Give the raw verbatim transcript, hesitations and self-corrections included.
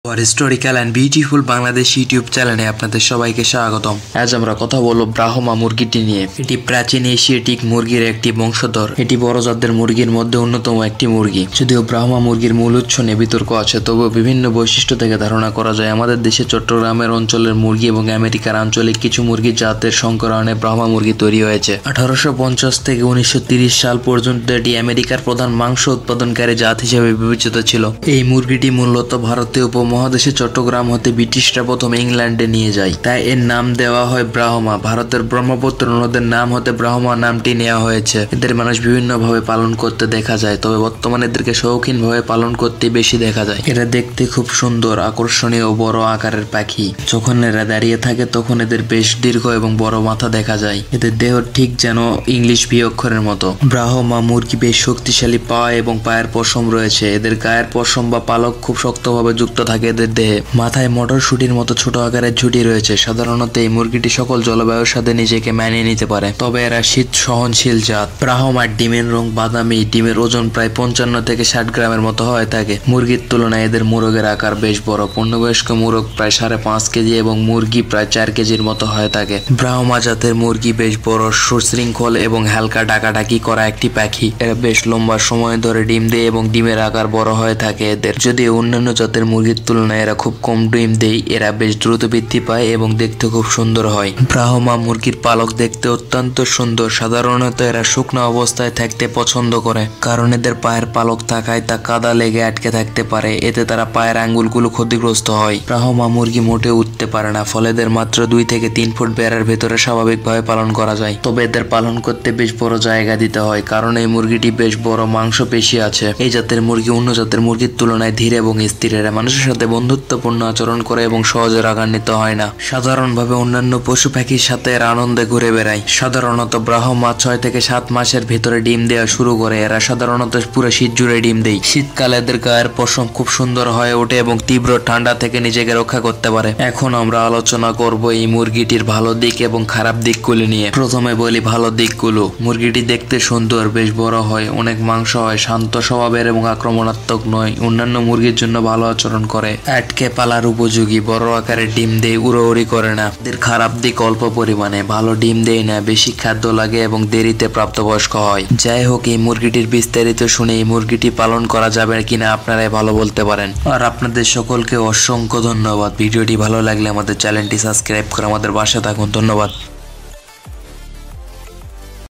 और historical and beautiful Bangladesh YouTube চ্যানেলে আপনাদের সবাইকে স্বাগতম। আজ আমরা কথা বলবো ব্রাহ্মা মুরগিটি নিয়ে। এটি প্রাচীন এশিয়াটিক মুরগির একটি বংশধর। এটি বড় জাতের মুরগির মধ্যে অন্যতম একটি মুরগি। যদিও ব্রাহ্মা মুরগির মূল উৎস নিয়ে বিতর্ক আছে, তবুও বিভিন্ন বৈশিষ্ট্য থেকে ধারণা করা যায় আমাদের দেশে চট্টগ্রামের অঞ্চলের মুরগি এবং আমেরিকার আঞ্চলিক কিছু মুরগির জাতের সংকরণে ব্রাহ্মা মুরগি তৈরি হয়েছে। আঠারোশো পঞ্চাশ থেকে উনিশশো তিরিশ সাল পর্যন্ত এটি আমেরিকার প্রধান মাংস উৎপাদনকারী জাত হিসেবে বিবেচিত ছিল। এই মুরগিটি মূলত ভারতীয় উপমহাদেশে চট্টগ্রাম হতে ব্রিটিশরা প্রথম ইংল্যান্ডে নিয়ে যায়, তাই এর নাম দেওয়া হয় ব্রাহ্মা। ভারতের ব্রহ্মপুত্র নদের নাম হতে ব্রাহ্মা নামটি নেওয়া হয়েছে। এদের মানুষ বিভিন্ন ভাবে পালন করতে দেখা যায়, তবে বর্তমানে এদেরকে শৌখিন ভাবে পালন করতে বেশি দেখা যায়। এরা দেখতে খুব সুন্দর, আকর্ষণীয় ও বড় আকারের পাখি। যখন এরা দাঁড়িয়ে থাকে তখন এদের বেশ দীর্ঘ এবং বড় মাথা দেখা যায়। এদের দেহ ঠিক যেন ইংলিশ বি অক্ষরের মতো। ব্রাহ্মা মুরগি বেশ শক্তিশালী পা এবং পায়ের পশম রয়েছে। এদের গায়ের পশম বা পালক খুব শক্তভাবে যুক্ত থাকে এদের দেহে। মাথায় মটরশুটির মতো ছোট আকারের ঝুঁটি রয়েছে। সাধারণত এই মুরগিটি সকল জলবায়ুর সাথে নিজেকে মানিয়ে নিতে পারে, তবে এরা শীত সহনশীল জাত। ব্রাহ্মার ডিমের রং বাদামি। ডিমের ওজন প্রায় পঞ্চান্ন থেকে ষাট গ্রামের মতো হয়ে থাকে। মুরগির তুলনায় এদের মোরগের আকার বেশ বড়। পূর্ণবয়স্ক মোরগ প্রায় সাড়ে পাঁচ কেজি এবং মুরগি প্রায় চার কেজির মতো হয়ে থাকে। ব্রাহ্মা জাতের মুরগি বেশ বড়, সুশৃঙ্খল এবং হালকা ডাকাডাকি করা একটি পাখি। এরা বেশ লম্বা সময় ধরে ডিম দেয় এবং ডিমের আকার বড় হয়ে থাকে এদের। যদিও অন্যান্য জাতের মুরগির তুলনায় এরা খুব কম ডিম দেয়, এরা বেশ দ্রুত বৃদ্ধি পায় এবং দেখতে খুব সুন্দর হয়। ব্রাহ্মা মুরগির পালক দেখতে অত্যন্ত সুন্দর। সাধারণত এরা শুকনো অবস্থায় থাকতে পছন্দ করে, কারণ এদের পায়ের পালক থাকায় তা কাদা লেগে আটকে থাকতে পারে। এতে তারা পায়ের আঙ্গুলগুলো ক্ষতিগ্রস্ত হয়। ব্রাহ্মা মুরগি মোটেও উঠতে পারে না, ফলে এদের মাত্র দুই থেকে তিন ফুট বেড়ার ভেতরে স্বাভাবিকভাবে পালন করা যায়। তবে এদের পালন করতে বেশ বড় জায়গা দিতে হয়, কারণ এই মুরগিটি বেশ বড় মাংসপেশি আছে। এই জাতের মুরগি অন্য জাতের মুরগির তুলনায় ধীর এবং স্থির। এরা মানুষের সাথে বন্ধুত্বপূর্ণ আচরণ করে এবং সহজে রাগান্বিত হয় না। সাধারণভাবে অন্যান্য পশু পাখির সাথে এরা আনন্দে ঘুরে বেড়ায়। সাধারণত ব্রাহ্মা ছয় থেকে সাত মাসের ভেতরে ডিম দেওয়া শুরু করে। এরা সাধারণত পুরো শীত জুড়ে ডিম দেয়। শীতকালে এদের গায়ের পশম খুব সুন্দর হয়ে ওঠে এবং তীব্র ঠান্ডা থেকে নিজেকে রক্ষা করতে পারে। এখন আমরা আলোচনা করব এই মুরগিটির ভালো দিক এবং খারাপ দিকগুলি নিয়ে। প্রথমে বলি ভালো দিকগুলো। মুরগিটি দেখতে সুন্দর, বেশ বড় হয়, অনেক মাংস হয়, শান্ত স্বভাবের এবং আক্রমণাত্মক নয়। অন্যান্য মুরগির জন্য ভালো আচরণ করে, আটকে পালার উপযোগী, বড় আকারের ডিম দেয়, উড়োউড়ি করে না। এদের খারাপ দিক অল্প পরিমাণে, ভালো ডিম দেয় না, বেশি খাদ্য লাগে এবং দেরিতে প্রাপ্তবয়স্ক হয়। যাই হোক, এই মুরগিটির বিস্তারিত শুনে এই মুরগিটি পালন করা যাবে কিনা আপনারাই ভালো বলতে পারেন। আর আপনাদের সকলকে অসংখ্য ধন্যবাদ। ভিডিওটি ভালো লাগলে আমাদের চ্যানেলটি সাবস্ক্রাইব করে আমাদের পাশে থাকুন। ধন্যবাদ।